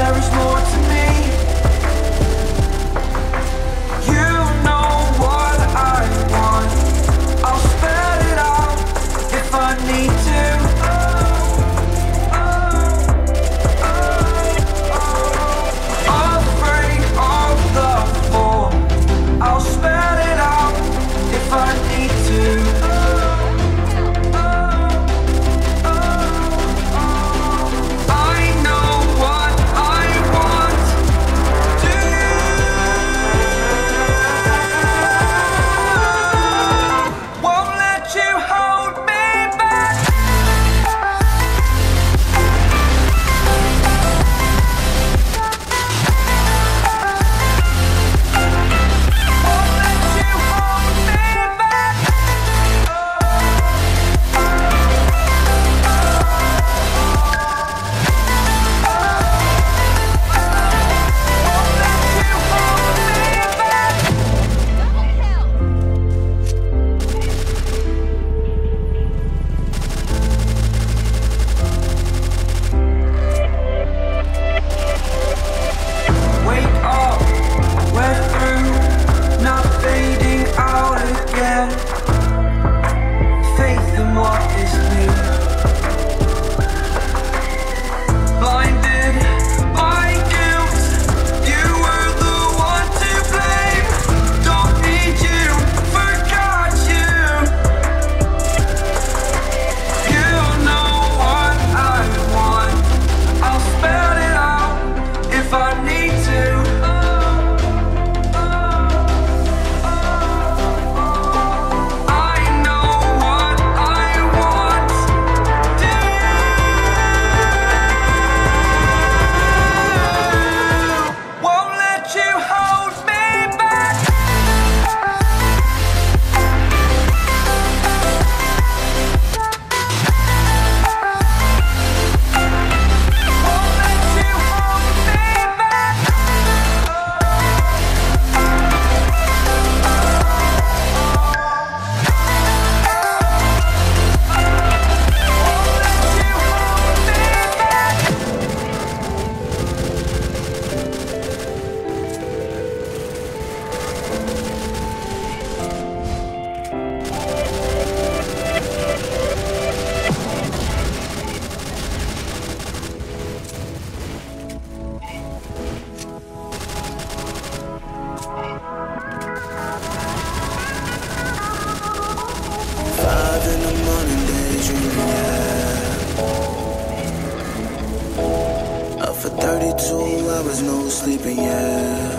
hours, no sleeping, yeah.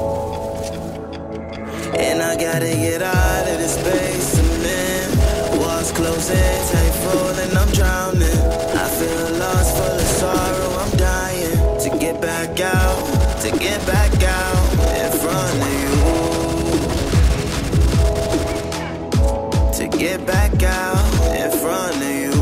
And I gotta get out of this basement. Walls closing, tank full and I'm drowning. I feel lost, full of sorrow, I'm dying. To get back out, to get back out in front of you. To get back out in front of you.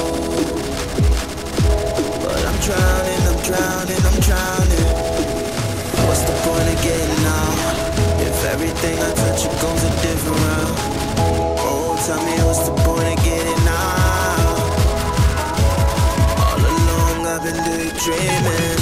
But I'm drowning, I'm drowning, I'm drowning. What's the point of getting out if everything I touch it goes a different route? Oh, tell me what's the point of getting out? All along I've been daydreaming.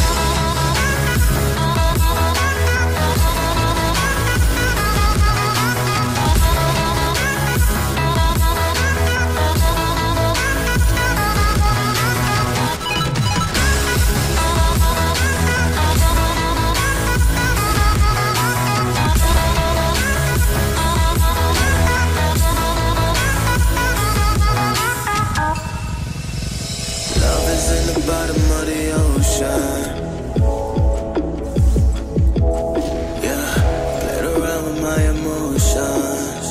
Bottom of the ocean, yeah, played around with my emotions.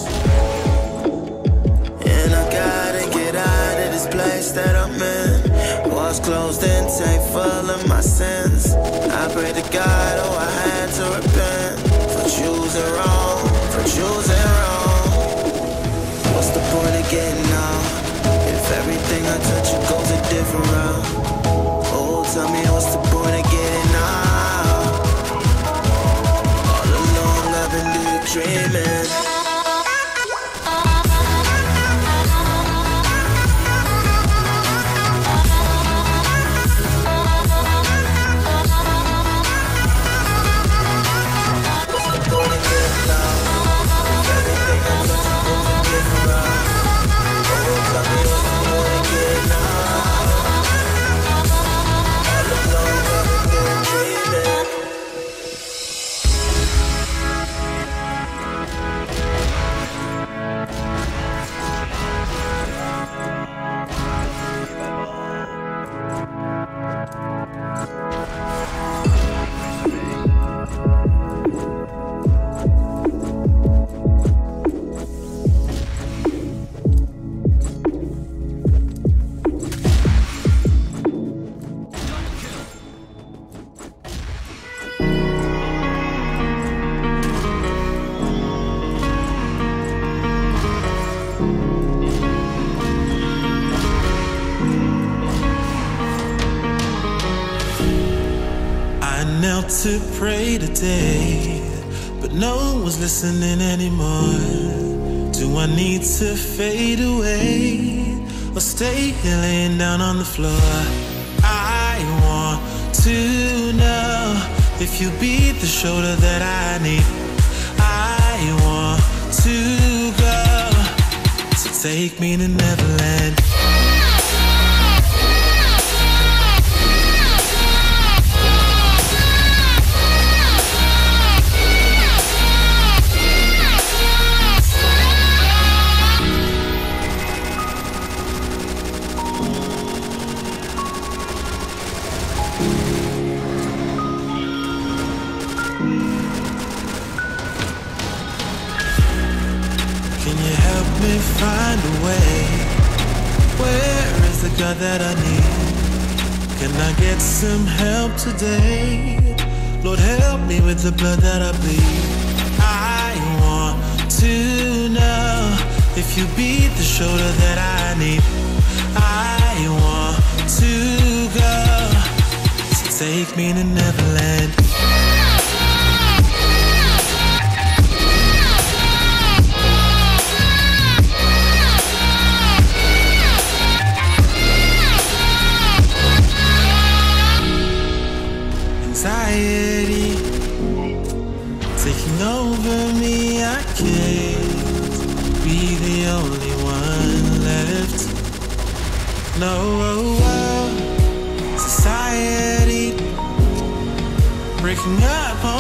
And I gotta get out of this place that I'm in. Walls closed and tank full of my sins. I pray to God, oh I had to repent for choosing wrong, for choosing wrong. What's the point of getting out if everything I touch it goes a different route? Tell me what's the point of getting out? All along I've been daydreaming. I knelt to pray today, but no one was listening anymore. Do I need to fade away or stay here laying down on the floor? I want to know if you'll be the shoulder that I need. I want to go, so take me to Neverland. Find a way. Where is the God that I need? Can I get some help today? Lord, help me with the blood that I bleed. I want to know if you be the shoulder that I need. I want to go, so take me to Neverland. Anxiety taking over me, I can't be the only one left. No, society breaking up